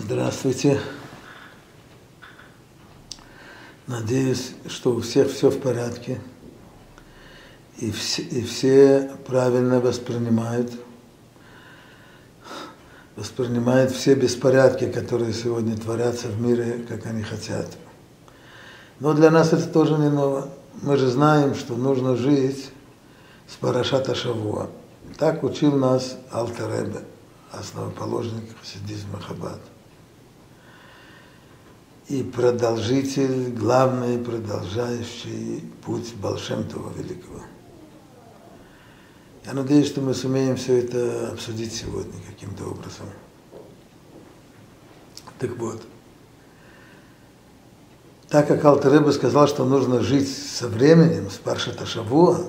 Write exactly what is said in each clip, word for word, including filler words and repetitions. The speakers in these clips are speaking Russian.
Здравствуйте. Надеюсь, что у всех все в порядке, и все, и все правильно воспринимают, воспринимают все беспорядки, которые сегодня творятся в мире, как они хотят. Но для нас это тоже не ново. Мы же знаем, что нужно жить с Парашат ха-Шавуа. Так учил нас Алтер Ребе, основоположник хасидизма Хаббат. И продолжитель, главный продолжающий путь Баал Шем Това великого. Я надеюсь, что мы сумеем все это обсудить сегодня каким-то образом. Так вот, так как Алтер Ребе сказал, что нужно жить со временем, с Парашат ха-Шавуа,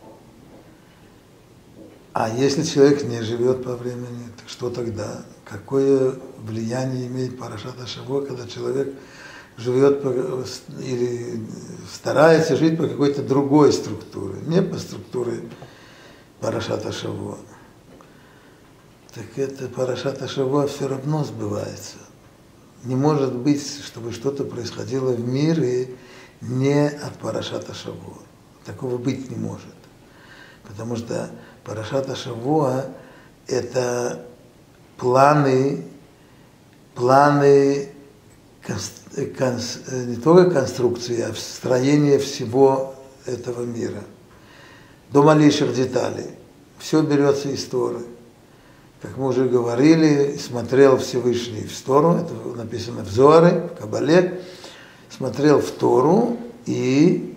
а если человек не живет по времени, так что тогда? Какое влияние имеет Парашат ха-Шавуа, когда человек живет по, или старается жить по какой-то другой структуре, не по структуре Парашат ха-Шавуа? Так это Парашат ха-Шавуа все равно сбывается. Не может быть, чтобы что-то происходило в мире не от Парашат ха-Шавуа. Такого быть не может. Потому что Парашат ха-Шавуа – это планы, планы конс, не только конструкции, а строение всего этого мира. До малейших деталей. Все берется из Торы. Как мы уже говорили, смотрел Всевышний в Тору, это написано в Зоаре, в Кабале, смотрел в Тору и,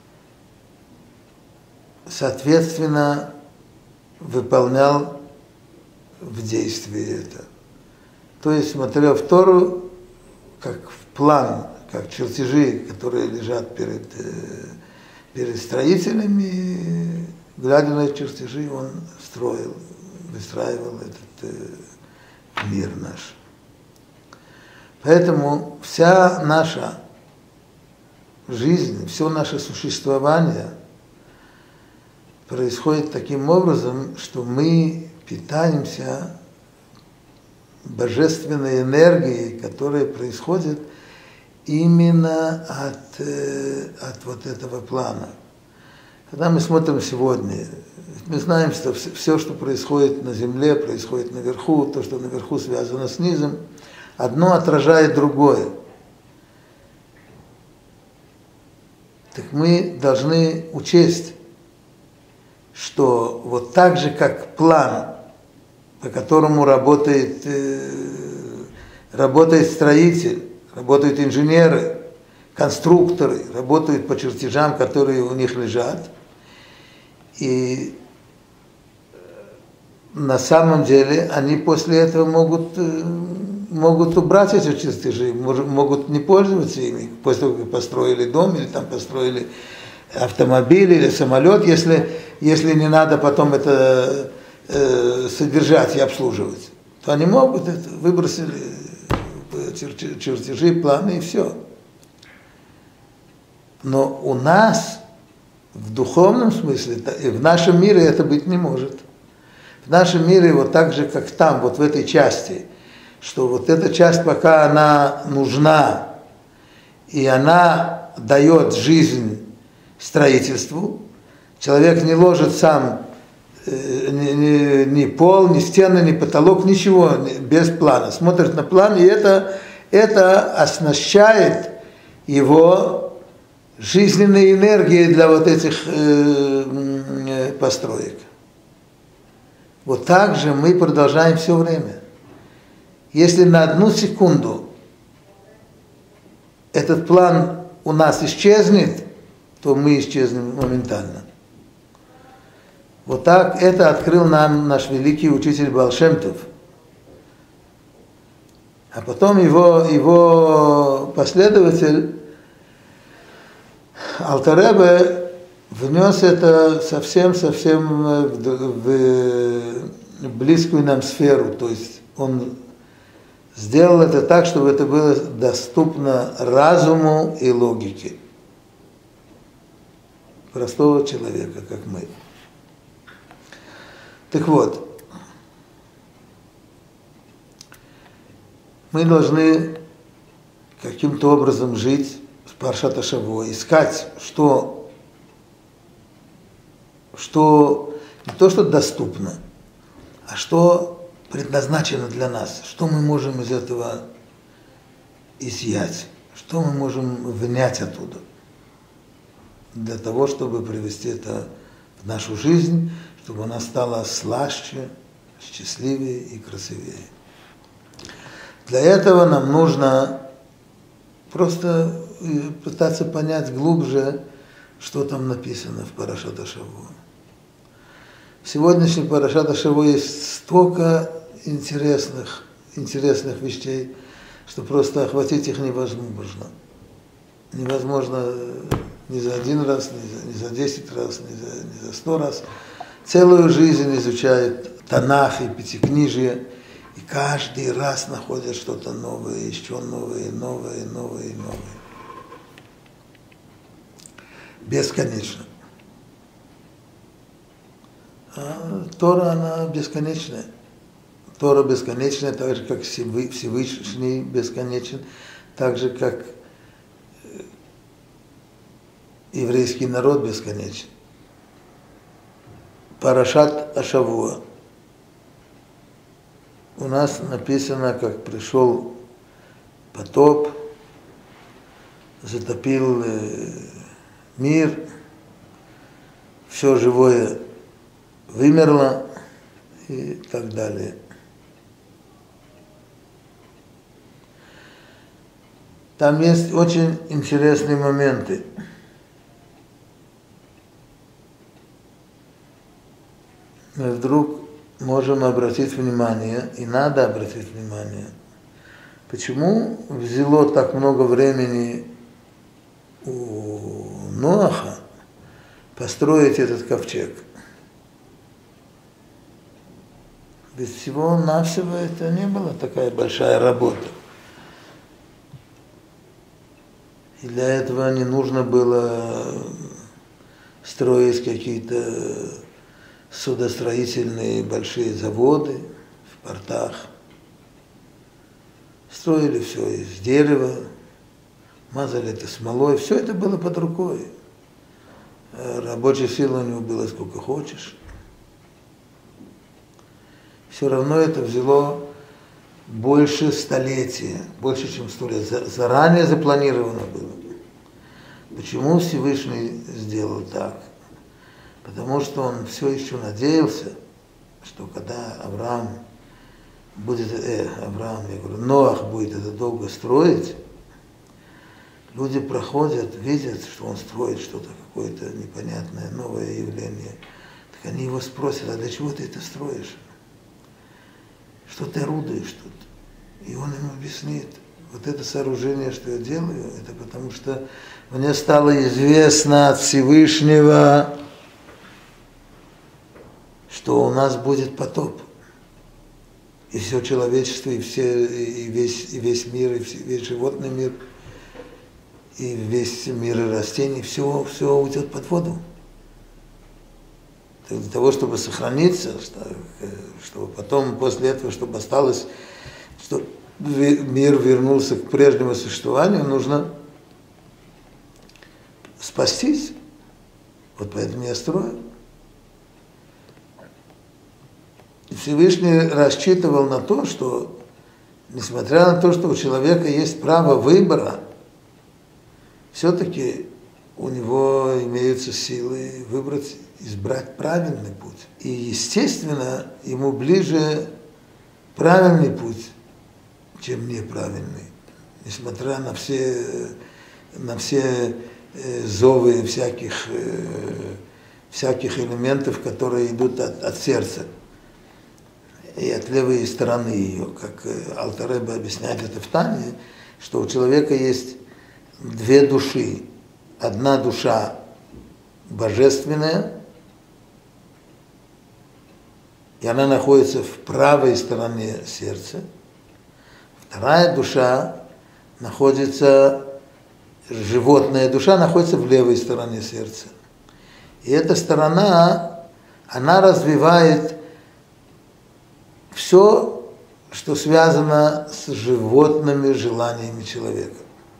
соответственно, выполнял в действии это. То есть смотрел в Тору как в план, как чертежи, которые лежат перед, перед строителями, глядя на эти чертежи, он строил, выстраивал этот мир наш. Поэтому вся наша жизнь, все наше существование происходит таким образом, что мы питаемся божественной энергией, которая происходит именно от, от вот этого плана. Когда мы смотрим сегодня, мы знаем, что все, что происходит на земле, происходит наверху, то, что наверху связано с низом, одно отражает другое. Так мы должны учесть, что вот так же, как план, по которому работает, э, работает строитель, работают инженеры, конструкторы, работают по чертежам, которые у них лежат, и на самом деле они после этого могут, э, могут убрать эти чертежи, могут не пользоваться ими, после того, как построили дом или там построили автомобиль или самолет, если, если не надо потом это э, содержать и обслуживать, то они могут это, выбросили чертежи, планы и все. Но у нас в духовном смысле, в нашем мире это быть не может. В нашем мире вот так же, как там, вот в этой части, что вот эта часть, пока она нужна, и она дает жизнь строительству, человек не ложит сам э, ни, ни, ни пол, ни стены, ни потолок, ничего, без плана. Смотрит на план, и это, это оснащает его жизненной энергией для вот этих э, э, построек. Вот так же мы продолжаем все время. Если на одну секунду этот план у нас исчезнет, то мы исчезнем моментально. Вот так это открыл нам наш великий учитель Баал Шем Тов. А потом его, его последователь Алтер Ребе внес это совсем-совсем в, в близкую нам сферу. То есть он сделал это так, чтобы это было доступно разуму и логике простого человека, как мы. Так вот, мы должны каким-то образом жить в Парашат ха-Шавуа, искать, что, что не то, что доступно, а что предназначено для нас, что мы можем из этого изъять, что мы можем внять оттуда, для того, чтобы привести это в нашу жизнь, чтобы она стала слаще, счастливее и красивее. Для этого нам нужно просто пытаться понять глубже, что там написано в Парашат ха-Шавуа. В сегодняшнем Парашат ха-Шавуа есть столько интересных, интересных вещей, что просто охватить их невозможно. Невозможно ни за один раз, ни за, ни за десять раз, ни за, ни за сто раз. Целую жизнь изучают Танах и Пятикнижие, и каждый раз находят что-то новое, еще новое, новое, новое, новое. Бесконечно. А Тора, она бесконечная. Тора бесконечная, так же, как Всевышний бесконечен, так же, как еврейский народ бесконечен. Парашат ха-Шавуа. У нас написано, как пришел потоп, затопил мир, все живое вымерло и так далее. Там есть очень интересные моменты. Мы вдруг можем обратить внимание, и надо обратить внимание, почему взяло так много времени у Ноаха построить этот ковчег. Без всего-навсего это не была такая большая работа. И для этого не нужно было строить какие-то судостроительные большие заводы в портах. Строили все из дерева, мазали это смолой, все это было под рукой. Рабочей силы у него было сколько хочешь. Все равно это взяло больше столетия, больше, чем сто лет. Заранее запланировано было. Почему Всевышний сделал так? Потому что он все еще надеялся, что когда Авраам будет, э, Авраам, я говорю, Ноах будет это долго строить, люди проходят, видят, что он строит что-то, какое-то непонятное, новое явление. Так они его спросят, а для чего ты это строишь? Что ты орудуешь тут? И он им объяснит, вот это сооружение, что я делаю, это потому что мне стало известно от Всевышнего, что у нас будет потоп. И все человечество, и, все, и, весь, и весь мир, и весь животный мир, и весь мир и растений, все, все уйдет под воду. Для того, чтобы сохраниться, чтобы потом, после этого, чтобы осталось, чтобы мир вернулся к прежнему существованию, нужно спастись. Вот поэтому я строю. И Всевышний рассчитывал на то, что, несмотря на то, что у человека есть право выбора, все-таки у него имеются силы выбрать, избрать правильный путь. И, естественно, ему ближе правильный путь, чем неправильный. Несмотря на все, на все зовы всяких, всяких элементов, которые идут от, от сердца и от левой стороны ее, как Алтер Ребе объясняет это в Тане, что у человека есть две души. Одна душа божественная, и она находится в правой стороне сердца. Вторая душа находится, животная душа находится в левой стороне сердца. И эта сторона, она развивает все, что связано с животными желаниями человека.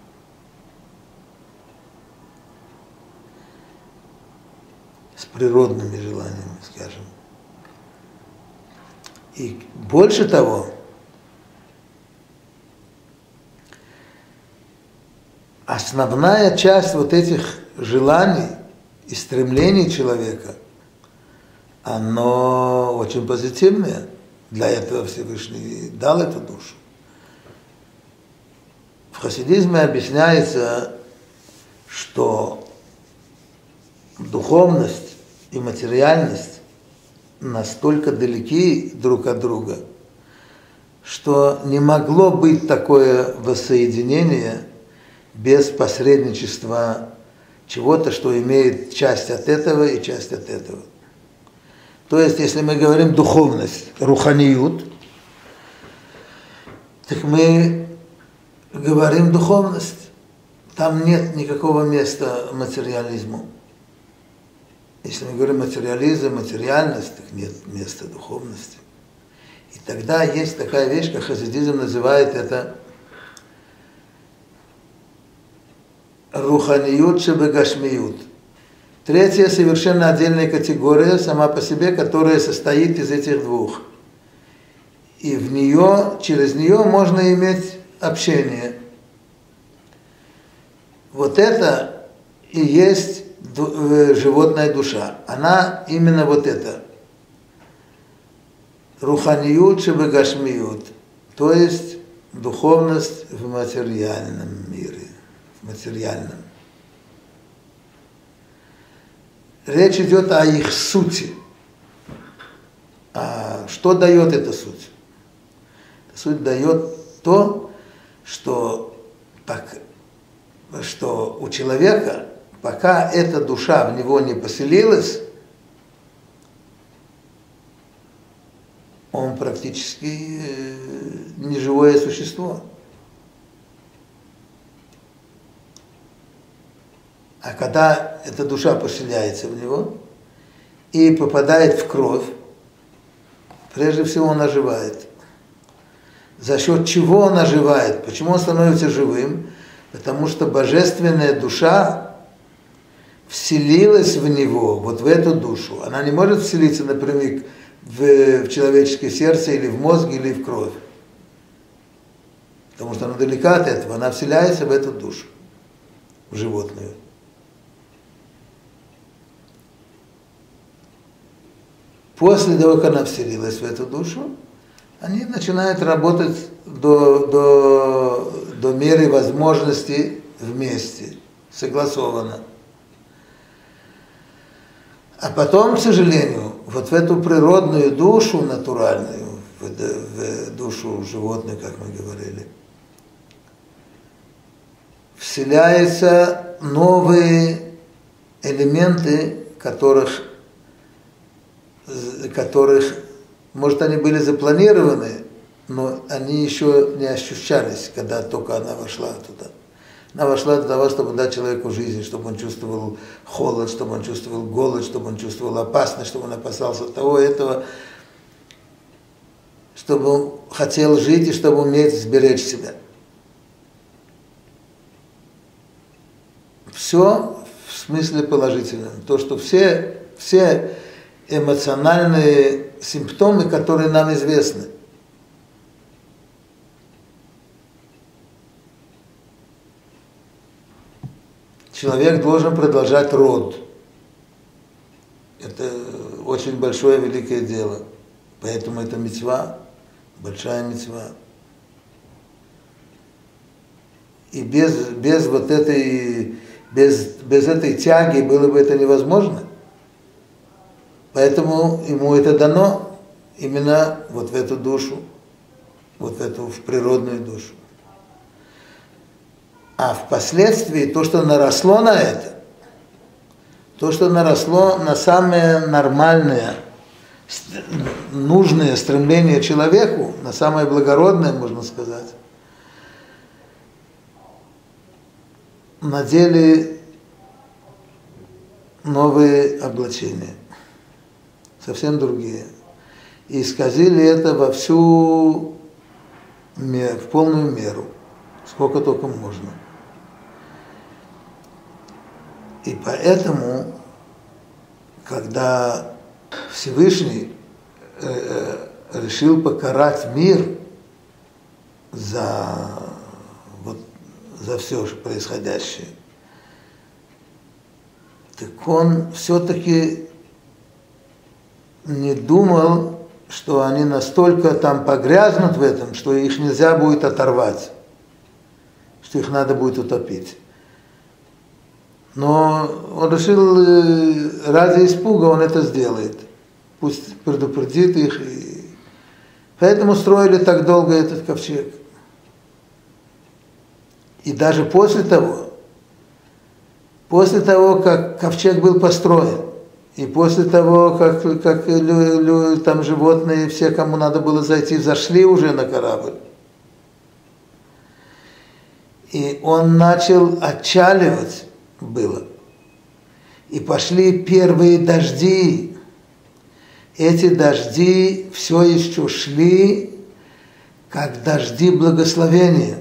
С природными желаниями, скажем. И больше того, основная часть вот этих желаний и стремлений человека, оно очень позитивное. Для этого Всевышний дал эту душу. В хасидизме объясняется, что духовность и материальность настолько далеки друг от друга, что не могло быть такое воссоединение без посредничества чего-то, что имеет часть от этого и часть от этого. То есть, если мы говорим духовность, руханиют, так мы говорим духовность. Там нет никакого места материализму. Если мы говорим материализм, материальность, так нет места духовности. И тогда есть такая вещь, как хасидизм называет это руханиют шебегашмиют. Третья совершенно отдельная категория сама по себе, которая состоит из этих двух. И в нее, через нее можно иметь общение. Вот это и есть животная душа. Она именно вот это. Руханиют шебегашмиют. То есть духовность в материальном мире. В материальном. Речь идет о их сути. А что дает эта суть? Суть дает то, что, так, что у человека, пока эта душа в него не поселилась, он практически неживое существо. А когда эта душа поселяется в него и попадает в кровь, прежде всего он оживает. За счет чего он оживает? Почему он становится живым? Потому что божественная душа вселилась в него, вот в эту душу. Она не может вселиться напрямик в, в человеческое сердце или в мозг, или в кровь. Потому что она далека от этого. Она вселяется в эту душу, в животную. После того, как она вселилась в эту душу, они начинают работать до, до, до меры возможности вместе, согласованно. А потом, к сожалению, вот в эту природную душу натуральную, в, в душу животную, как мы говорили, вселяются новые элементы, которых которых, может, они были запланированы, но они еще не ощущались, когда только она вошла туда. Она вошла для того, чтобы дать человеку жизнь, чтобы он чувствовал холод, чтобы он чувствовал голод, чтобы он чувствовал опасность, чтобы он опасался того, этого, чтобы он хотел жить и чтобы уметь сберечь себя. Все в смысле положительном. То, что все, все эмоциональные симптомы, которые нам известны. Человек должен продолжать род. Это очень большое, великое дело. Поэтому это мицва, большая мицва. И без, без вот этой, без, без этой тяги было бы это невозможно. Поэтому ему это дано именно вот в эту душу, вот в эту в природную душу. А впоследствии то, что наросло на это, то, что наросло на самое нормальное, нужное стремление человеку, на самое благородное, можно сказать, надели новые облачения. Совсем другие. И исказили это во всю в полную меру, сколько только можно. И поэтому, когда Всевышний решил покарать мир за, вот, за все происходящее, так он все-таки не думал, что они настолько там погрязнут в этом, что их нельзя будет оторвать, что их надо будет утопить. Но он решил, ради испуга он это сделает. Пусть предупредит их. И... Поэтому строили так долго этот ковчег. И даже после того, после того, как ковчег был построен, и после того, как, как лю, лю, там животные, все, кому надо было зайти, зашли уже на корабль, и он начал отчаливать было. И пошли первые дожди. Эти дожди все еще шли, как дожди благословения.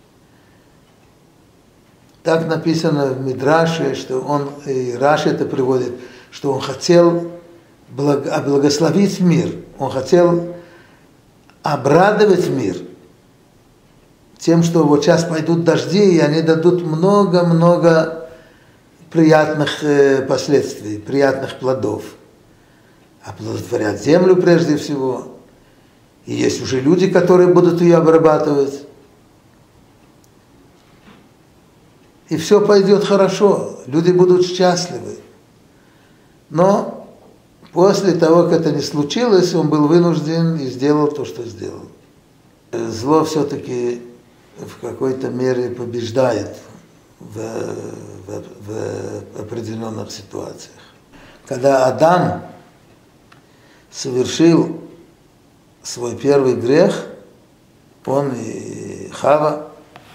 Так написано в Мидраше, что он, и Раши это приводит, что он хотел благословить мир, он хотел обрадовать мир тем, что вот сейчас пойдут дожди, и они дадут много-много приятных последствий, приятных плодов. Оплодотворят землю прежде всего. И есть уже люди, которые будут ее обрабатывать. И все пойдет хорошо, люди будут счастливы. Но после того, как это не случилось, он был вынужден и сделал то, что сделал. Зло все-таки в какой-то мере побеждает в, в, в определенных ситуациях. Когда Адам совершил свой первый грех, он и Хава,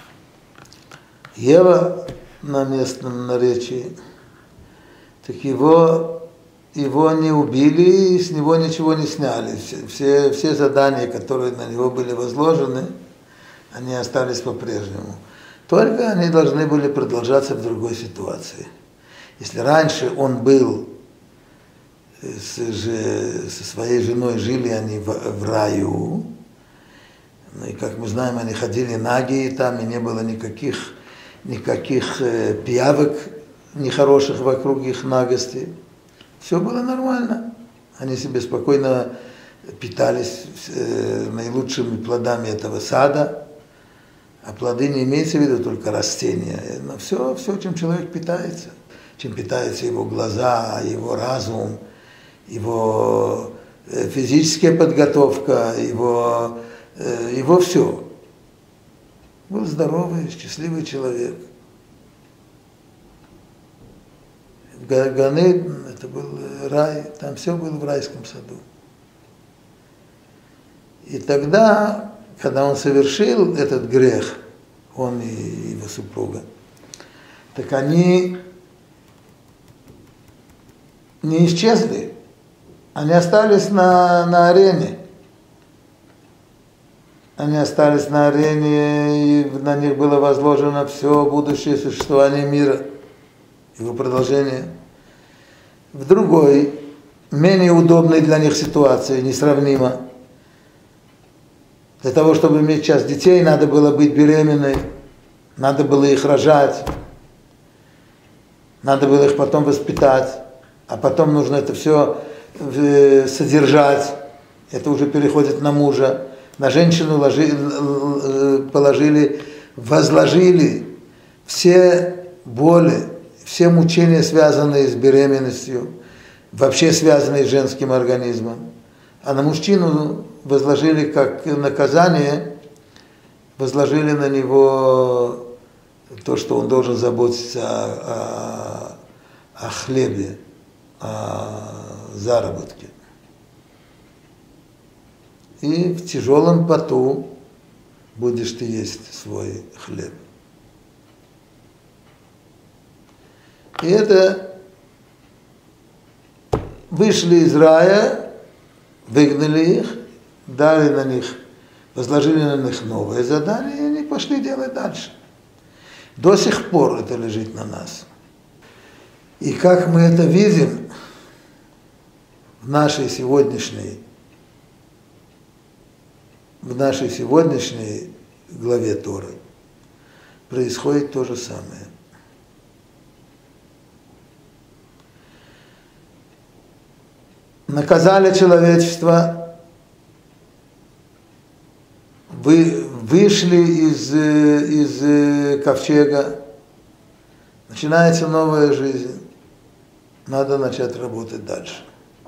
Ева на местном наречии, так его, его не убили и с него ничего не сняли. Все, все задания, которые на него были возложены, они остались по-прежнему. Только они должны были продолжаться в другой ситуации. Если раньше он был с, же, со своей женой, жили они в, в раю, ну и как мы знаем, они ходили нагие там, и не было никаких, никаких э, пиявок нехороших вокруг их нагости. Все было нормально. Они себе спокойно питались э, наилучшими плодами этого сада. А плоды не имеется в виду только растения. Но все, все, чем человек питается. Чем питаются его глаза, его разум, его физическая подготовка, его, его все. Был здоровый, счастливый человек. Ганейден, это был рай, там все было в райском саду. И тогда, когда он совершил этот грех, он и его супруга, так они не исчезли, они остались на, на арене. Они остались на арене, и на них было возложено все будущее существование мира, его продолжение. В другой, менее удобной для них ситуации, несравнимо. Для того, чтобы иметь сейчас детей, надо было быть беременной, надо было их рожать, надо было их потом воспитать, а потом нужно это все содержать. Это уже переходит на мужа. На женщину ложи, положили, возложили все боли, все мучения, связанные с беременностью, вообще связанные с женским организмом. А на мужчину возложили как наказание, возложили на него то, что он должен заботиться о, о, о хлебе, о заработке. И в тяжелом поту будешь ты есть свой хлеб. И это вышли из рая, выгнали их, дали на них возложили на них новые задания, и они пошли делать дальше. До сих пор это лежит на нас. И как мы это видим в нашей сегодняшней, в нашей сегодняшней главе Торы, происходит то же самое. Наказали человечество, вы вышли из, из ковчега, начинается новая жизнь, надо начать работать дальше.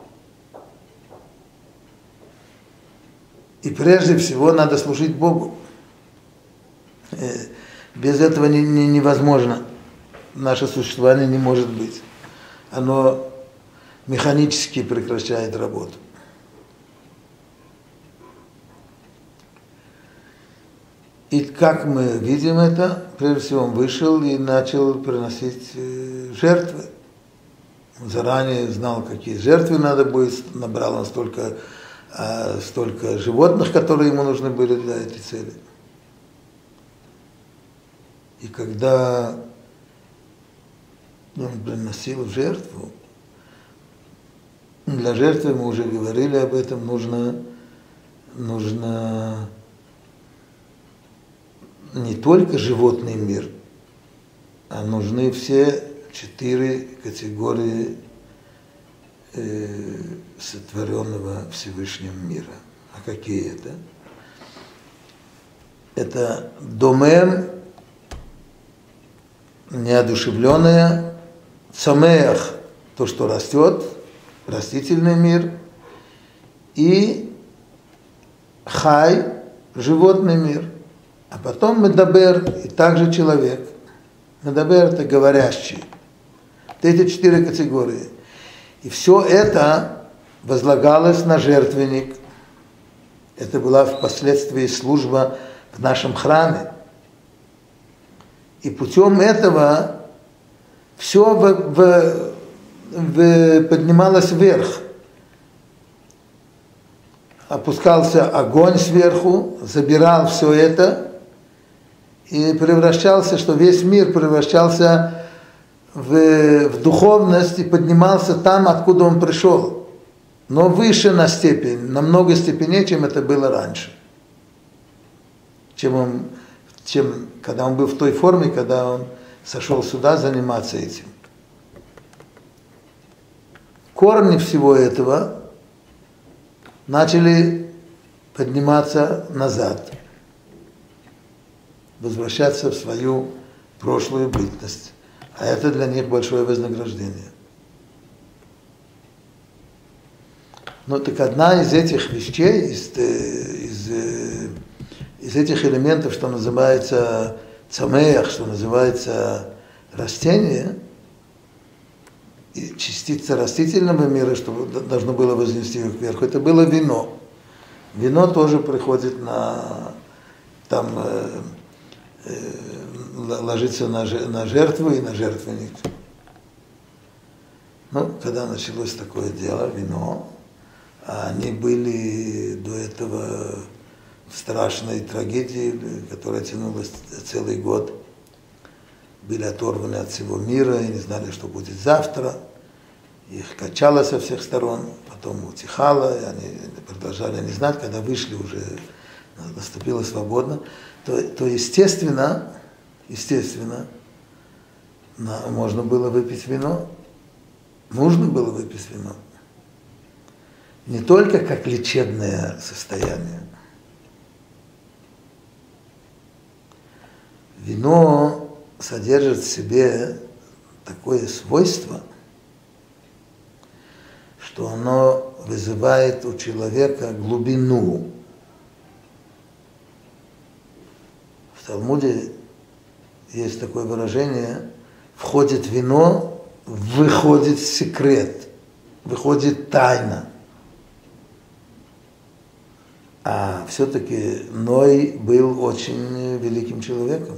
И прежде всего надо служить Богу. Без этого не, не, невозможно. Наше существование не может быть. Оно механически прекращает работу. И как мы видим это, прежде всего он вышел и начал приносить жертвы. Заранее знал, какие жертвы надо будет, набрал он столько, столько животных, которые ему нужны были для этой цели. И когда он приносил жертву, для жертвы, мы уже говорили об этом, нужно, нужно не только животный мир, а нужны все четыре категории э, сотворенного Всевышним мира. А какие это? Это домем, неодушевленное, цамеах, то, что растет, растительный мир, и хай, животный мир. А потом медабер, и также человек. Медабер – это говорящий. Вот эти четыре категории. И все это возлагалось на жертвенник. Это была впоследствии служба в нашем храме. И путем этого все в, в, в, поднималось вверх. Опускался огонь сверху, забирал все это и превращался, что весь мир превращался в, в духовность и поднимался там, откуда он пришел. Но выше на степень, на много степеней, чем это было раньше. Чем он, чем когда он был в той форме, когда он сошел сюда заниматься этим. Корни всего этого начали подниматься назад, возвращаться в свою прошлую бытность. А это для них большое вознаграждение. Но так одна из этих вещей, из, из, из этих элементов, что называется цамеях, что называется растение, и частица растительного мира, что должно было вознести их вверх, это было вино. Вино тоже приходит на, там, э, э, ложится на, на жертву и на жертвенник. Ну, когда началось такое дело, вино, они были до этого в страшной трагедии, которая тянулась целый год. Были оторваны от всего мира и не знали, что будет завтра. Их качало со всех сторон, потом утихало, и они продолжали не знать, когда вышли уже, наступила свобода, то, то естественно, естественно, на, можно было выпить вино, нужно было выпить вино. Не только как лечебное состояние. Вино содержит в себе такое свойство, что оно вызывает у человека глубину. В Талмуде есть такое выражение: входит вино, выходит секрет, выходит тайна. А все-таки Ной был очень великим человеком.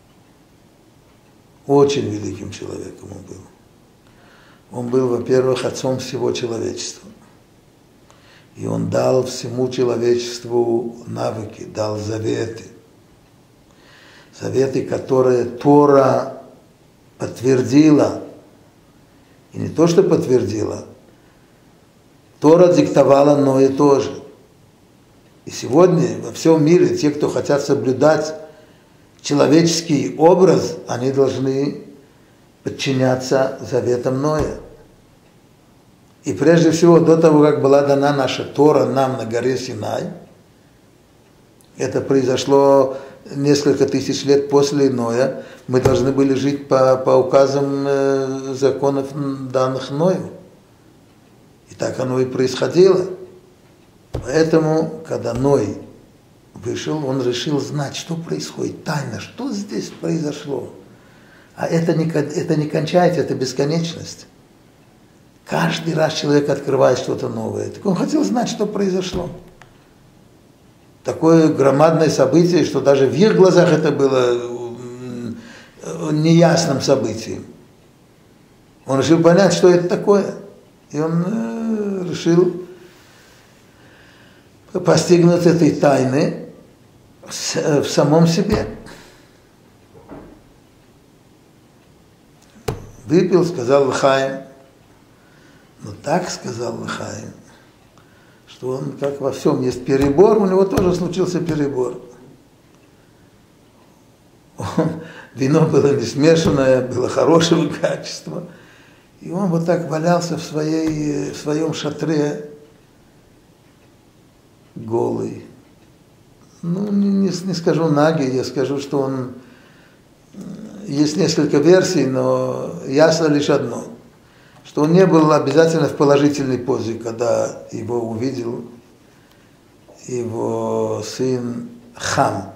Очень великим человеком он был. Он был, во-первых, отцом всего человечества. И он дал всему человечеству навыки, дал заветы. Заветы, которые Тора подтвердила. И не то, что подтвердила, Тора диктовала Ное тоже. И сегодня во всем мире те, кто хотят соблюдать человеческий образ, они должны подчиняться заветам Ноя. И прежде всего, до того, как была дана наша Тора нам на горе Синай, это произошло несколько тысяч лет после Ноя, мы должны были жить по, по указам э, законов, данных Ною. И так оно и происходило. Поэтому, когда Ной вышел, он решил знать, что происходит, тайно, что здесь произошло. А это не, это не кончается, это бесконечность. Каждый раз человек открывает что-то новое. Так он хотел знать, что произошло. Такое громадное событие, что даже в их глазах это было неясным событием. Он решил понять, что это такое. И он э, решил постигнуть этой тайны в самом себе. Выпил, сказал Лахаим. Но так сказал Лахаим, что он, как во всем есть перебор, у него тоже случился перебор. Он, вино было не смешанное, было хорошего качества. И он вот так валялся в, своей, в своем шатре голый. Ну, не, не, не скажу нагий, я скажу, что он... Есть несколько версий, но ясно лишь одно. Что он не был обязательно в положительной позе, когда его увидел его сын Хам.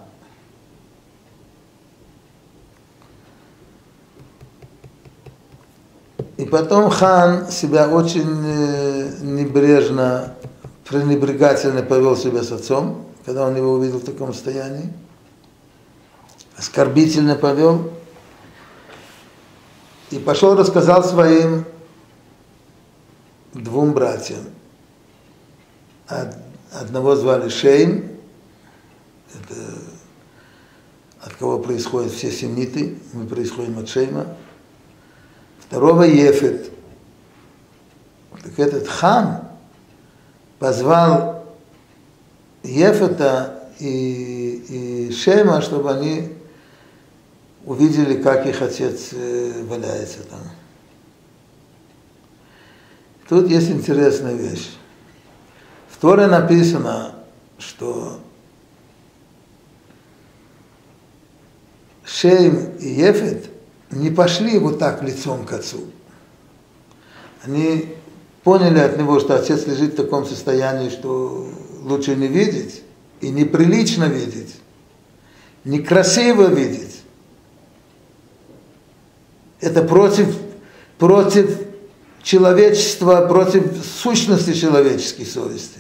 И потом хан себя очень небрежно, пренебрегательно повел себя с отцом, когда он его увидел в таком состоянии. Оскорбительно повел. И пошел, рассказал своим двум братьям. Одного звали Шейм, это от кого происходят все семиты, мы происходим от Шейма. Второго Ефет. Так этот Хам позвал Ефета и, и Шема, чтобы они увидели, как их отец валяется там. Тут есть интересная вещь. В Торе написано, что Шейм и Ефет не пошли вот так лицом к отцу. Они поняли от него, что отец лежит в таком состоянии, что лучше не видеть, и неприлично видеть, некрасиво видеть. Это против, против человечества, против сущности человеческой совести.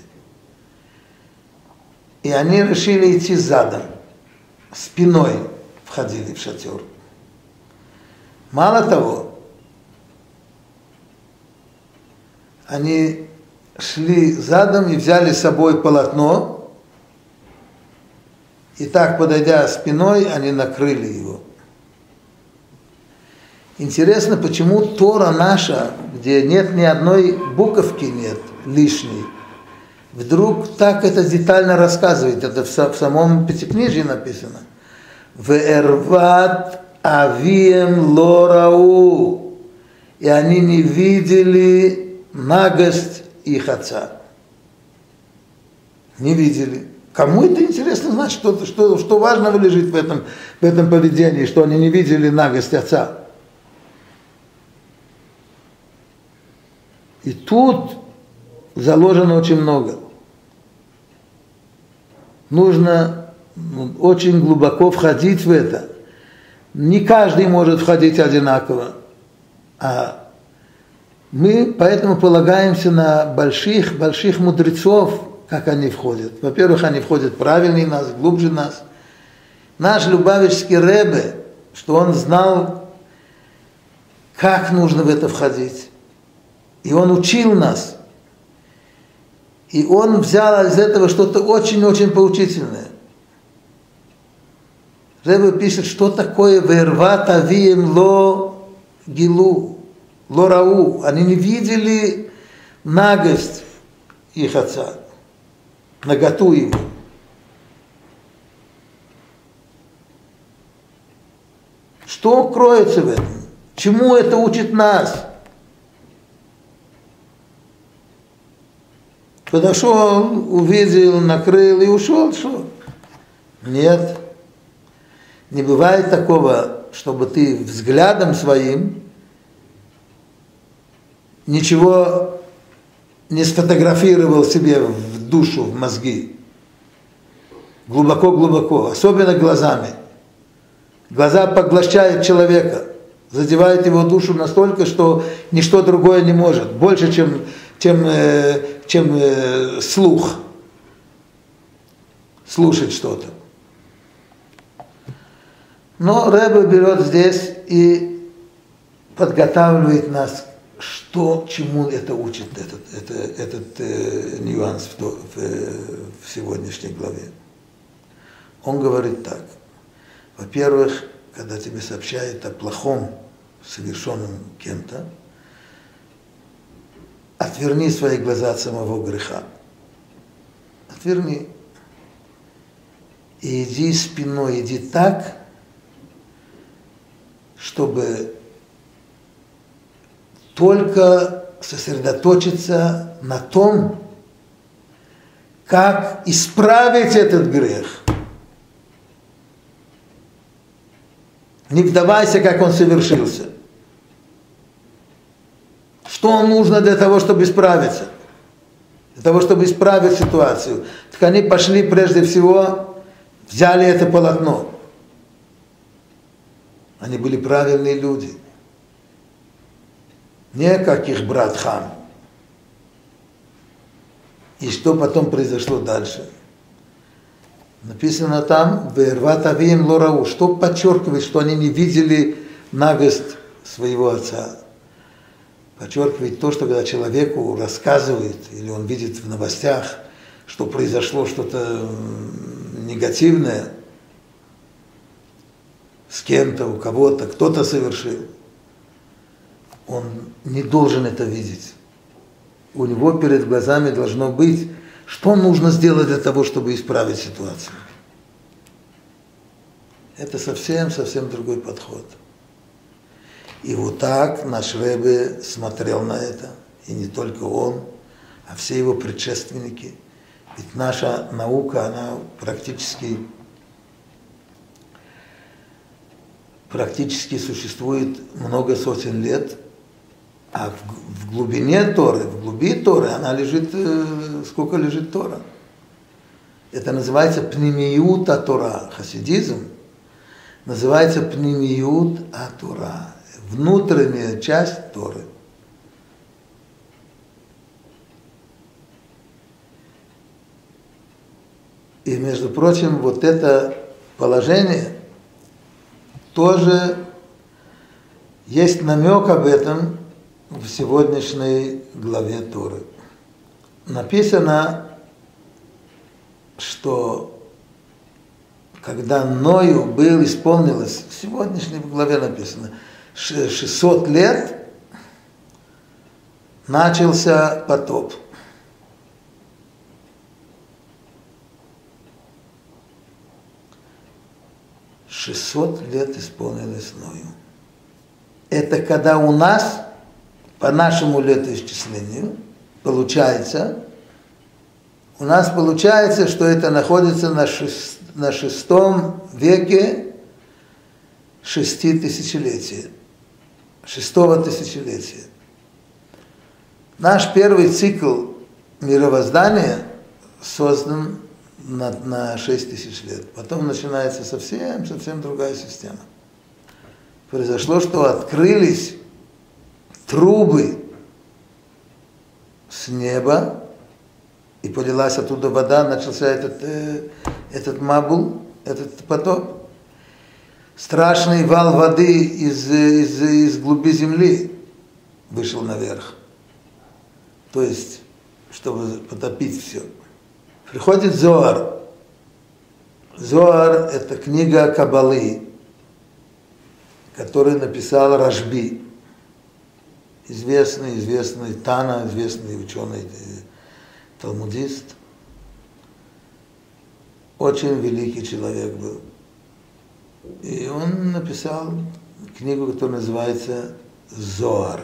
И они решили идти задом, спиной входили в шатер. Мало того, они шли задом и взяли с собой полотно, и так, подойдя спиной, они накрыли его. Интересно, почему Тора наша, где нет ни одной буковки нет лишней, вдруг так это детально рассказывает. Это в самом Пятикнижье написано. «Ве'ерват авием лорау». И они не видели нагость их отца. Не видели. Кому это интересно знать, что, что, что важного лежит в этом, в этом поведении, что они не видели нагость отца? И тут заложено очень много. Нужно очень глубоко входить в это. Не каждый может входить одинаково. А мы поэтому полагаемся на больших, больших мудрецов, как они входят. Во-первых, они входят правильнее нас, глубже нас. Наш Любавичский Ребе, что он знал, как нужно в это входить. И он учил нас. И он взял из этого что-то очень-очень поучительное. Ребе пишет, что такое «Верват авием ло гилу, ло рау». Они не видели нагость их отца, наготу его. Что кроется в этом? Чему это учит нас? Подошел, увидел, накрыл и ушел, что? Нет. Не бывает такого, чтобы ты взглядом своим ничего не сфотографировал себе в душу, в мозги. Глубоко-глубоко, особенно глазами. Глаза поглощают человека, задевают его душу настолько, что ничто другое не может, больше, чем, чем, э, чем э, слух, слушать что-то. Но Ребе берет здесь и подготавливает нас, что, чему это учит, этот, это, этот э, нюанс в, то, в, в сегодняшней главе. Он говорит так. Во-первых, когда тебе сообщают о плохом, совершенном кем-то, отверни свои глаза от самого греха. Отверни. И иди спиной, иди так, чтобы только сосредоточиться на том, как исправить этот грех. Не вдавайся, как он совершился. Что нужно для того, чтобы исправиться? Для того, чтобы исправить ситуацию. Так они пошли прежде всего, взяли это полотно. Они были правильные люди. Не как их брат Хам. И что потом произошло дальше? Написано там, «Верват авием ло рау», что подчеркивает, что они не видели нагость своего отца. Подчеркивает то, что когда человеку рассказывает, или он видит в новостях, что произошло что-то негативное с кем-то, у кого-то, кто-то совершил, он не должен это видеть. У него перед глазами должно быть, что нужно сделать для того, чтобы исправить ситуацию. Это совсем-совсем другой подход. И вот так наш Ребе смотрел на это, и не только он, а все его предшественники. Ведь наша наука, она практически, практически существует много сотен лет, а в, в глубине Торы, в глуби Торы, она лежит, э, сколько лежит Тора. Это называется пнимиют а-Тора. Хасидизм называется пнимиют а-Тора. Внутренняя часть Торы. И, между прочим, вот это положение тоже есть намек об этом в сегодняшней главе Торы. Написано, что когда Ною был, исполнилось, в сегодняшней главе написано, шестьсот лет, начался потоп. шестьсот лет исполнилось Ною. Это когда у нас, по нашему летоисчислению, получается, у нас получается, что это находится на, шест, на шестом веке шести тысячелетия, шестого тысячелетия. Наш первый цикл мировоздания создан на, на шесть тысяч лет. Потом начинается совсем, совсем другая система. Произошло, что открылись трубы с неба, и полилась оттуда вода, начался этот, э, этот мабул, этот потоп. Страшный вал воды из, из, из глуби земли вышел наверх. То есть чтобы потопить все. Приходит Зоар. Зоар – это книга Каббалы, которую написал Рашби, известный, известный Тана, известный ученый, талмудист. Очень великий человек был. И он написал книгу, которая называется «Зоар».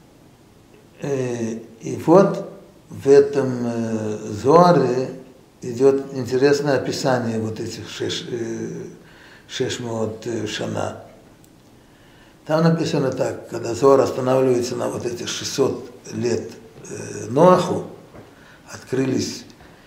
И вот в этом Зоаре идет интересное описание вот этих шешмот шана. Там написано так, когда Зоар останавливается на вот этих шестьсот лет Ноаху, открылись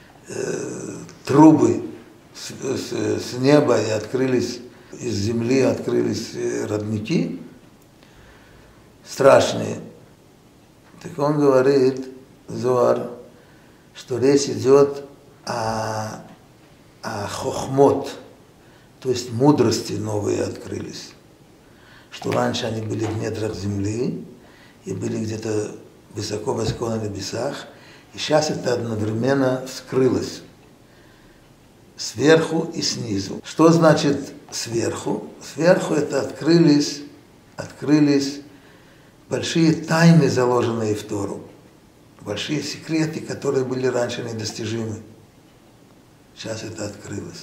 трубы с, с, с неба и открылись из земли, открылись родники страшные. Так он говорит, Зоар, что речь идет о, о хохмот, то есть мудрости новые открылись, что раньше они были в недрах земли и были где-то высоко-высоко на небесах, и сейчас это одновременно вскрылось сверху и снизу. Что значит сверху? Сверху это открылись, открылись большие тайны, заложенные в Тору, большие секреты, которые были раньше недостижимы. Сейчас это открылось.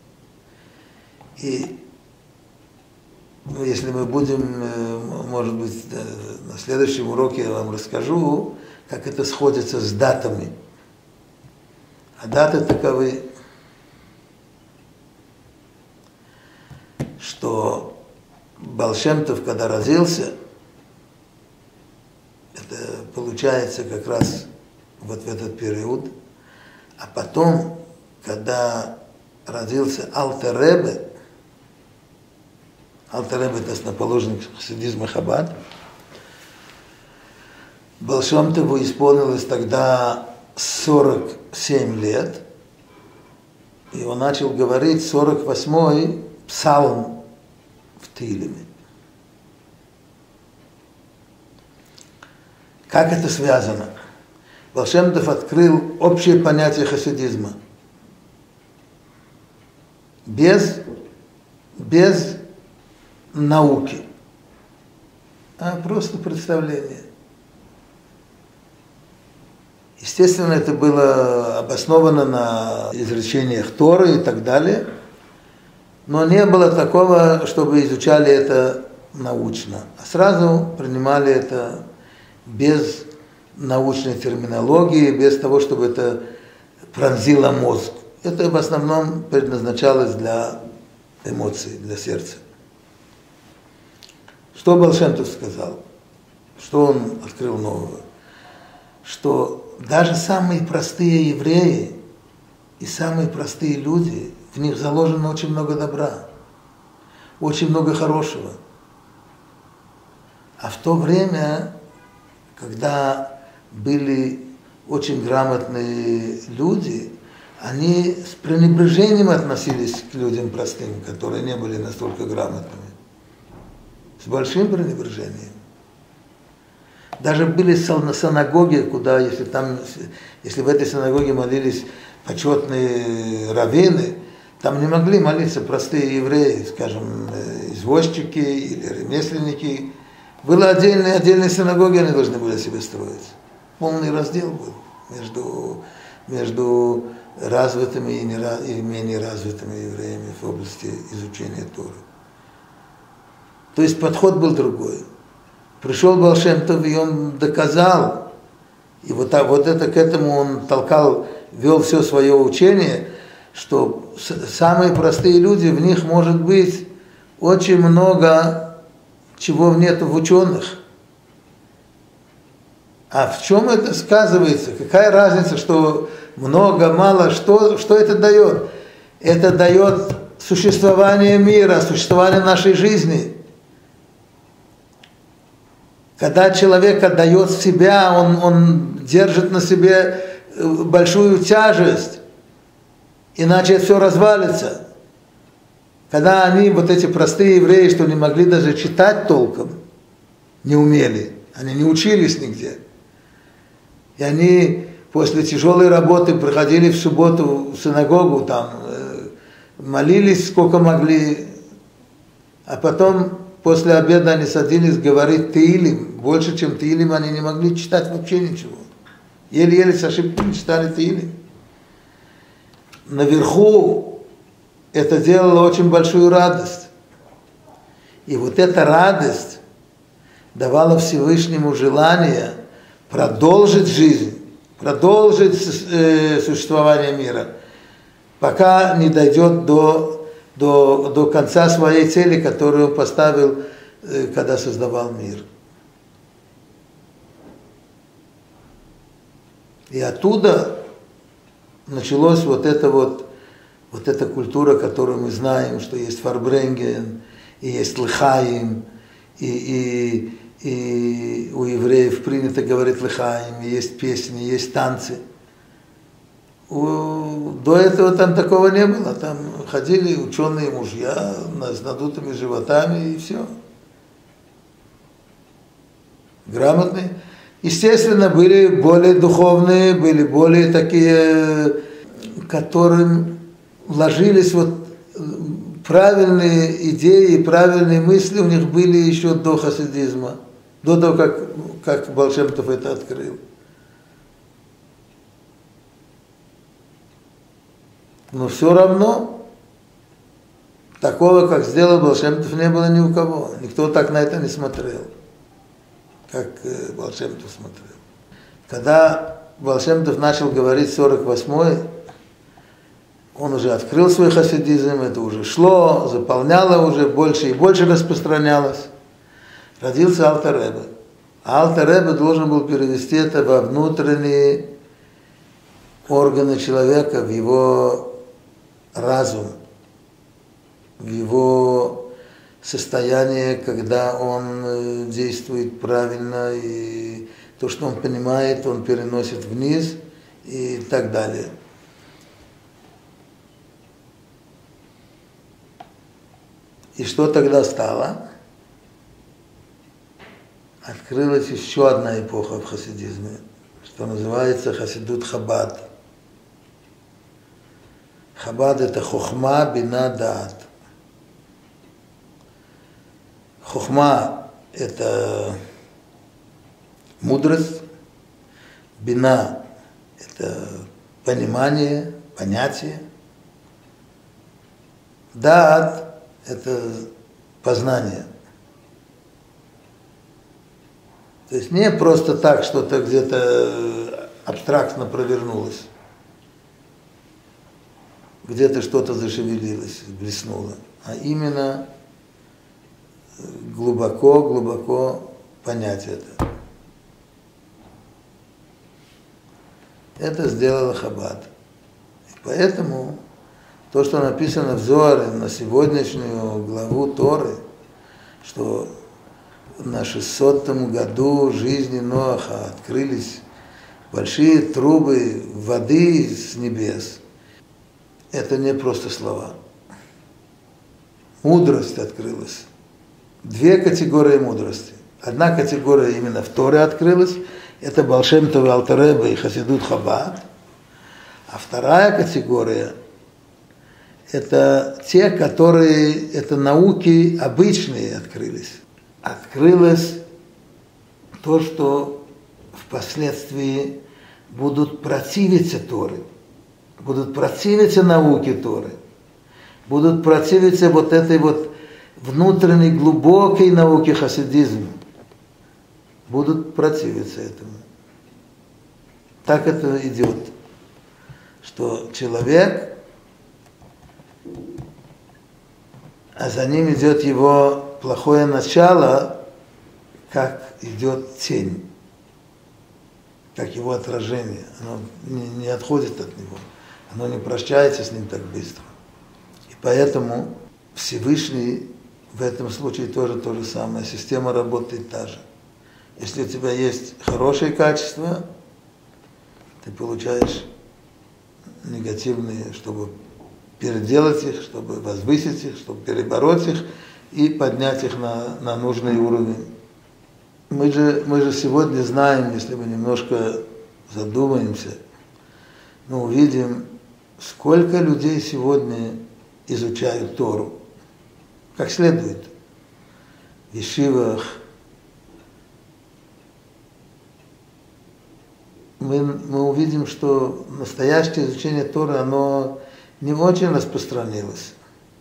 И ну, если мы будем, может быть, на следующем уроке я вам расскажу, как это сходится с датами. А даты таковы, что Баал Шем Тов, когда родился, это получается как раз вот в этот период, а потом, когда родился Алтер Ребе, Алтер Ребе – это основоположник хасидизма Хаббад, Баал Шем Тову исполнилось тогда сорок семь лет, и он начал говорить сорок восьмой псалм в Тилиме. Как это связано? Баал Шем Тов открыл общее понятие хасидизма. Без, без науки, а просто представление. Естественно, это было обосновано на изречениях Торы и так далее, но не было такого, чтобы изучали это научно, а сразу принимали это без научной терминологии, без того, чтобы это пронзило мозг. Это в основном предназначалось для эмоций, для сердца. Что Баал Шем Тов сказал? Что он открыл нового? Что даже самые простые евреи и самые простые люди, в них заложено очень много добра, очень много хорошего. А в то время, когда были очень грамотные люди, они с пренебрежением относились к людям простым, которые не были настолько грамотными. С большим пренебрежением. Даже были синагоги, куда, если там, если в этой синагоге молились почетные раввины, там не могли молиться простые евреи, скажем, извозчики или ремесленники. Были отдельные, отдельные синагоги, они должны были себе строить. Полный раздел был между, между развитыми и, нера, и менее развитыми евреями в области изучения Торы. То есть подход был другой. Пришел Баал Шем Тов, и он доказал, и вот, вот это к этому он толкал, вел все свое учение, что самые простые люди, в них может быть очень много чего нет в ученых. А в чем это сказывается? Какая разница, что много, мало, что, что это дает? Это дает существование мира, существование нашей жизни. Когда человек отдает себя, он, он держит на себе большую тяжесть, иначе все развалится. Когда они, вот эти простые евреи, что не могли даже читать толком, не умели, они не учились нигде, и они после тяжелой работы приходили в субботу в синагогу, там молились сколько могли, а потом после обеда они садились говорить Теилим. Больше, чем Теилим, они не могли читать вообще ничего. Еле-еле с ошибками читали Теилим. Наверху это делало очень большую радость. И вот эта радость давала Всевышнему желание продолжить жизнь, продолжить э, существование мира, пока не дойдет до, до, до конца своей цели, которую он поставил, э, когда создавал мир. И оттуда началась вот эта вот, вот эта культура, которую мы знаем, что есть фарбренген, и есть лыхаим, и, и, и у евреев принято говорить лыхаим, и есть песни, есть танцы. У, до этого там такого не было. Там ходили ученые мужья с надутыми животами, и все. Грамотные. Естественно, были более духовные, были более такие, которым вложились вот правильные идеи, правильные мысли у них были еще до хасидизма, до того, как, как Баал Шем Тов это открыл. Но все равно такого, как сделал Баал Шем Тов, не было ни у кого. Никто так на это не смотрел, как Баал Шем Тов смотрел. Когда Баал Шем Тов начал говорить сорок восьмой, он уже открыл свой хасидизм, это уже шло, заполняло уже, больше и больше распространялось. Родился Алтер Ребе. А Алтер Ребе должен был перевести это во внутренние органы человека, в его разум, в его состояние, когда он действует правильно, и то, что он понимает, он переносит вниз и так далее. И что тогда стало? Открылась еще одна эпоха в хасидизме, что называется хасидут Хабад. Хабад – это хохма, бина, даат. Хохма – это мудрость, бина – это понимание, понятие, даат – это познание. То есть не просто так что-то где-то абстрактно провернулось, где-то что-то зашевелилось, блеснуло, а именно глубоко-глубоко понять это. Это сделал Хабад. И поэтому то, что написано в Зоаре на сегодняшнюю главу Торы, что на шестисотом году жизни Ноаха открылись большие трубы воды с небес, это не просто слова. Мудрость открылась. Две категории мудрости. Одна категория именно в Торе открылась, это Баал Шем Тов, Алтер Ребе и Хасидут Хабад. А вторая категория – это те, которые, это науки обычные открылись. Открылось то, что впоследствии будут противиться Торе, будут противиться науке Торы, будут противиться вот этой вот внутренней глубокой науке хасидизма, будут противиться этому. Так это идет, что человек, а за ним идет его плохое начало, как идет тень, как его отражение. Оно не, не отходит от него, оно не прощается с ним так быстро. И поэтому Всевышний в этом случае тоже то же самое. Система работает та же. Если у тебя есть хорошие качества, ты получаешь негативные, чтобы переделать их, чтобы возвысить их, чтобы перебороть их и поднять их на, на нужный уровень. Мы же, мы же сегодня знаем, если мы немножко задумаемся, мы увидим, сколько людей сегодня изучают Тору, как следует, в ешивах. Мы, мы увидим, что настоящее изучение Торы, оно не очень распространилось.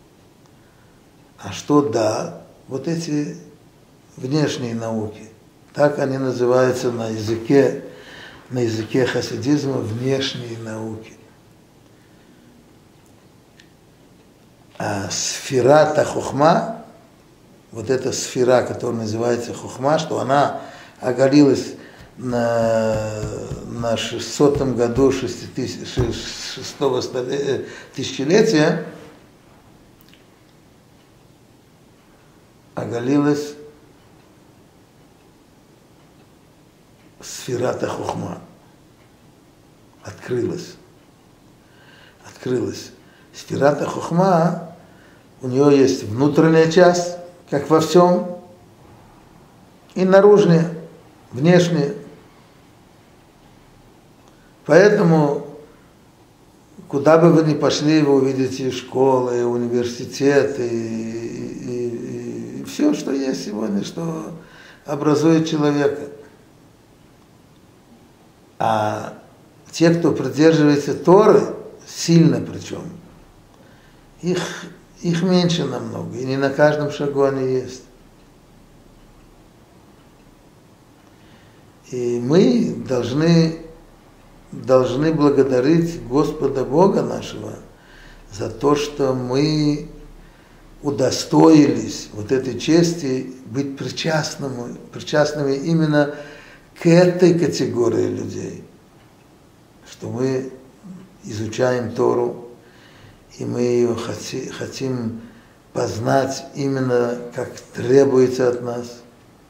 А что да, вот эти внешние науки, так они называются на языке, на языке хасидизма внешние науки. А сфера хохма, вот эта сфера, которая называется хохма, что она оголилась на, на шестисотом году шестого тысячелетия, оголилась сфера хохма. Открылась. Открылась. Сфера хохма, у нее есть внутренняя часть, как во всем, и наружная, внешняя. Поэтому, куда бы вы ни пошли, вы увидите школы, университеты, и, и, и все, что есть сегодня, что образует человека. А те, кто придерживается Торы, сильно причем, их, их меньше намного, и не на каждом шагу они есть. И мы должны, должны благодарить Господа Бога нашего за то, что мы удостоились вот этой чести быть причастными, причастными именно к этой категории людей, что мы изучаем Тору, и мы ее хотим, хотим познать именно как требуется от нас.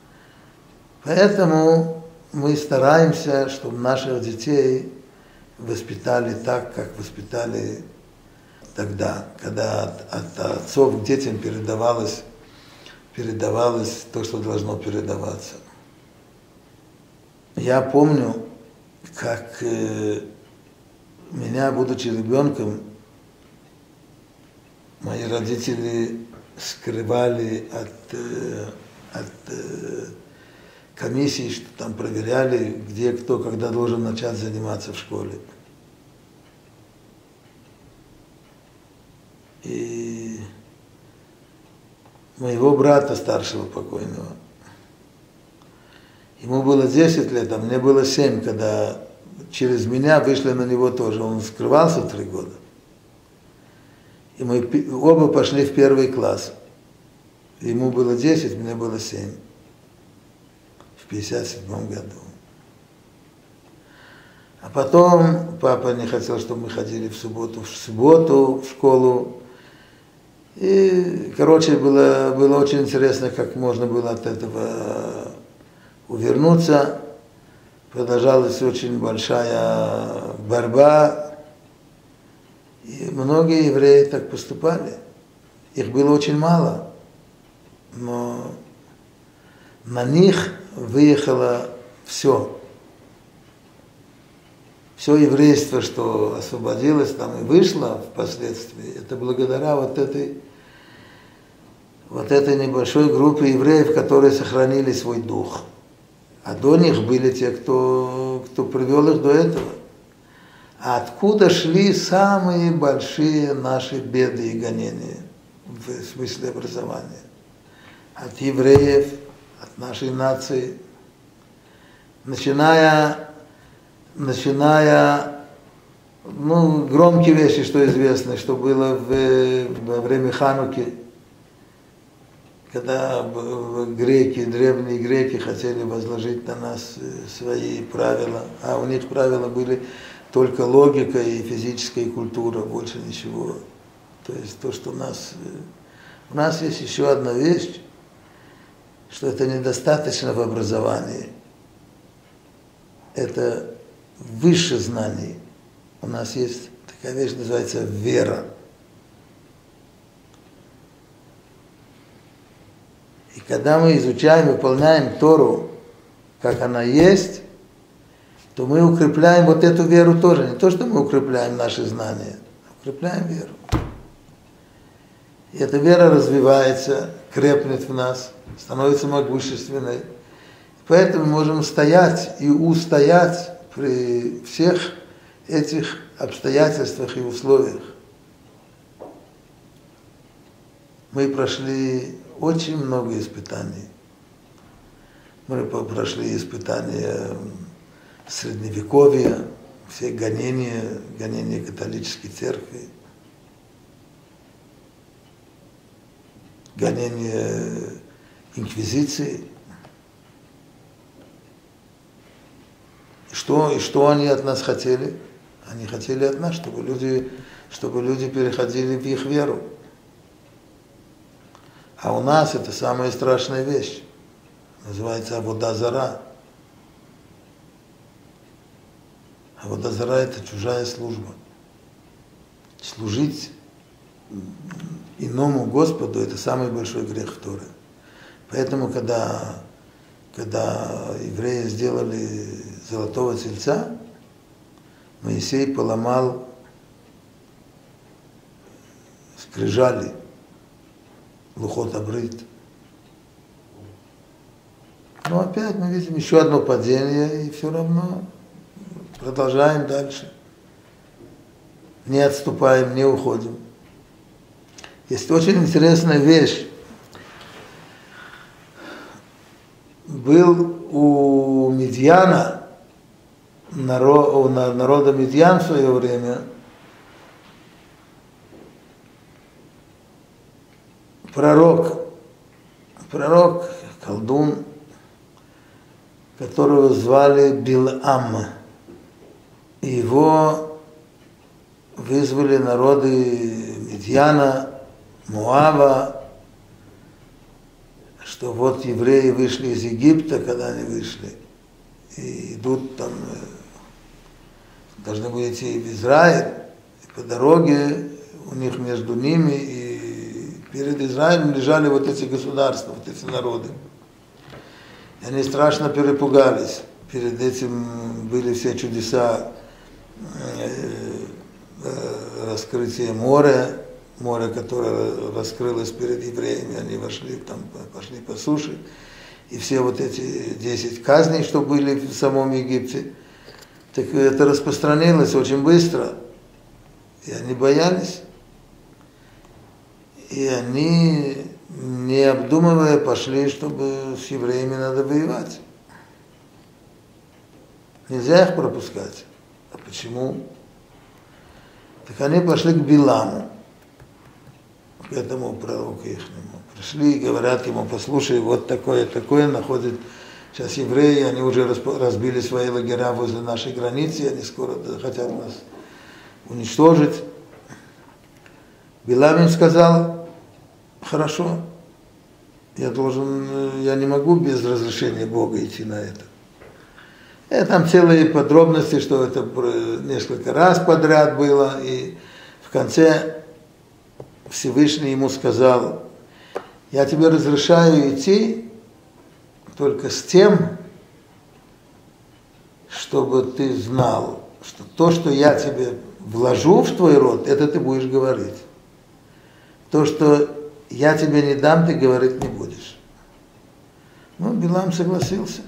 Поэтому мы стараемся, чтобы наших детей воспитали так, как воспитали тогда, когда от, от отцов к детям передавалось, передавалось то, что должно передаваться. Я помню, как э, меня, будучи ребенком, мои родители скрывали от, э, от э, комиссии, что там проверяли, где кто, когда должен начать заниматься в школе. И моего брата старшего покойного, ему было десять лет, а мне было семь, когда через меня вышли на него тоже. Он скрывался три года. И мы оба пошли в первый класс. Ему было десять, мне было семь. В пятьдесят седьмом году. А потом папа не хотел, чтобы мы ходили в субботу, в субботу в школу. И, короче, было, было очень интересно, как можно было от этого увернуться. Продолжалась очень большая борьба. И многие евреи так поступали. Их было очень мало. Но на них выехало все. Все еврейство, что освободилось там и вышло впоследствии, это благодаря вот этой, вот этой небольшой группе евреев, которые сохранили свой дух. А до них были те, кто, кто привел их до этого. А откуда шли самые большие наши беды и гонения в смысле образования? От евреев, от нашей нации, начиная, начиная ну, громкие вещи, что известно, что было в, во время Хануки, когда греки, древние греки хотели возложить на нас свои правила, а у них правила были только логика и физическая культура, больше ничего. То есть то, что у нас... У нас есть еще одна вещь, что это недостаточно в образовании. Это выше знаний. У нас есть такая вещь, называется вера. И когда мы изучаем, выполняем Тору, как она есть, то мы укрепляем вот эту веру тоже. Не то, что мы укрепляем наши знания, укрепляем веру. И эта вера развивается, крепнет в нас, становится могущественной. Поэтому мы можем стоять и устоять при всех этих обстоятельствах и условиях. Мы прошли очень много испытаний. Мы прошли испытания Средневековья, все гонения, гонения католической церкви, гонения инквизиции. И что, и что они от нас хотели? Они хотели от нас, чтобы люди, чтобы люди переходили в их веру. А у нас это самая страшная вещь. Называется авода зара. Авода зара – это чужая служба. Служить иному Господу – это самый большой грех в Торе. Поэтому, когда, когда евреи сделали золотого тельца, Моисей поломал скрижали, лухот абрит. Но опять мы видим еще одно падение, и все равно продолжаем дальше. Не отступаем, не уходим. Есть очень интересная вещь. Был у Медьяна, у народа Медьян в свое время, пророк, пророк, колдун, которого звали Билам. И его вызвали народы Медьяна, Моава, что вот евреи вышли из Египта, когда они вышли, и идут там, должны были идти в Израиль, и по дороге у них между ними и перед Израилем лежали вот эти государства, вот эти народы. И они страшно перепугались. Перед этим были все чудеса раскрытия моря, море, которое раскрылось перед евреями, они вошли, там, пошли по суше, и все вот эти десять казней, что были в самом Египте, так это распространилось очень быстро, и они боялись, и они, не обдумывая, пошли, чтобы с евреями надо воевать. Нельзя их пропускать. А почему? Так они пошли к Биламу, к этому пророку ихнему. Пришли и говорят ему: послушай, вот такое, такое находит сейчас евреи, они уже разбили свои лагеря возле нашей границы, они скоро хотят нас уничтожить. Билам им сказал: хорошо, я должен, я не могу без разрешения Бога идти на это. И там целые подробности, что это несколько раз подряд было, и в конце Всевышний ему сказал: я тебе разрешаю идти только с тем, чтобы ты знал, что то, что я тебе вложу в твой рот, это ты будешь говорить. То, что я тебе не дам, ты говорить не будешь. Ну, Билам согласился.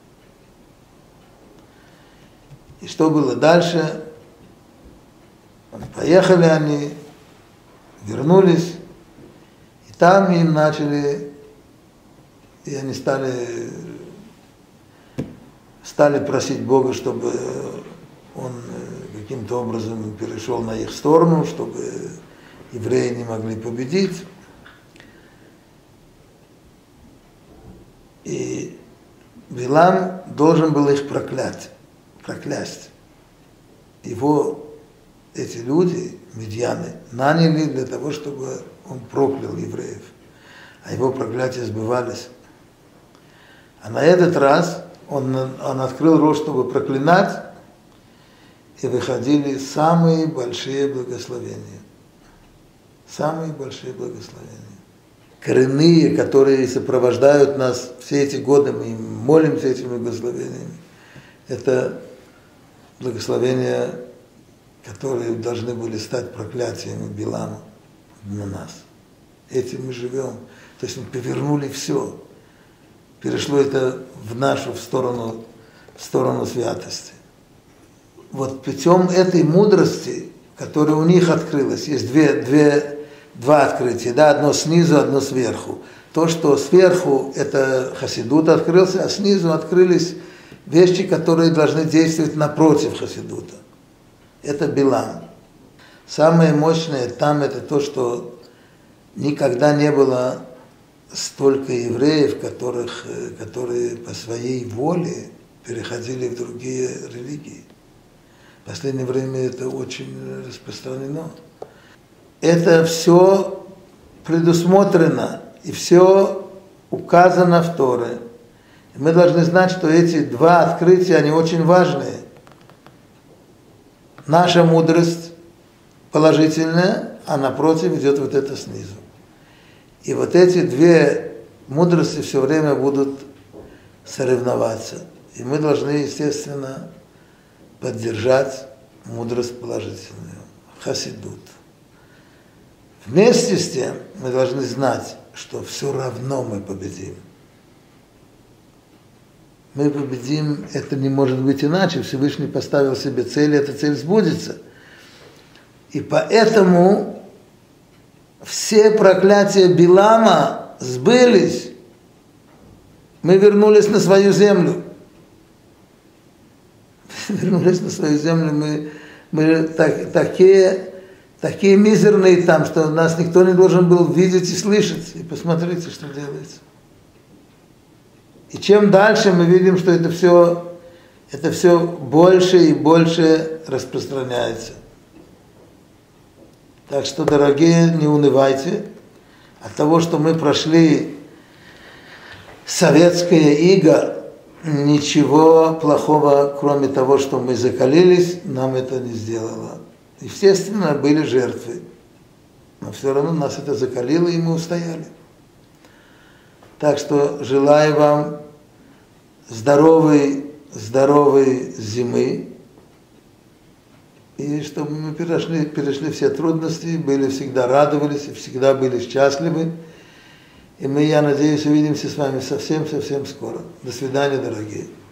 И что было дальше? Поехали они, вернулись, и там им начали, и они стали, стали просить Бога, чтобы он каким-то образом перешел на их сторону, чтобы евреи не могли победить. И Билам должен был их проклять. проклясть. Его эти люди, медьяны, наняли для того, чтобы он проклял евреев, а его проклятия сбывались. А на этот раз он, он открыл рот, чтобы проклинать, и выходили самые большие благословения. Самые большие благословения. Коренные, которые сопровождают нас все эти годы, мы молимся этими благословениями. Это благословения, которые должны были стать проклятиями Билама на нас. Этим мы живем. То есть мы повернули все. Перешло это в нашу, в сторону, в сторону святости. Вот путем этой мудрости, которая у них открылась, есть две, две, два открытия, да, одно снизу, одно сверху. То, что сверху, это Хасидут открылся, а снизу открылись вещи, которые должны действовать напротив Хасидута. Это Билам. Самое мощное там это то, что никогда не было столько евреев, которых, которые по своей воле переходили в другие религии. В последнее время это очень распространено. Это все предусмотрено и все указано в Торе. И мы должны знать, что эти два открытия, они очень важные. Наша мудрость положительная, а напротив идет вот это снизу. И вот эти две мудрости все время будут соревноваться. И мы должны, естественно, поддержать мудрость положительную, хасидут. Вместе с тем мы должны знать, что все равно мы победим. Мы победим, это не может быть иначе, Всевышний поставил себе цель, и эта цель сбудется. И поэтому все проклятия Билама сбылись. Мы вернулись на свою землю. Вернулись на свою землю, мы, мы так, такие, такие мизерные там, что нас никто не должен был видеть и слышать. И посмотрите, что делается. И чем дальше мы видим, что это все, это все больше и больше распространяется. Так что, дорогие, не унывайте от того, что мы прошли советское иго. Ничего плохого, кроме того, что мы закалились, нам это не сделало. Естественно, были жертвы, но все равно нас это закалило, и мы устояли. Так что желаю вам здоровой, здоровой зимы, и чтобы мы перешли, перешли все трудности, были всегда радовались, и всегда были счастливы. И мы, я надеюсь, увидимся с вами совсем-совсем скоро. До свидания, дорогие.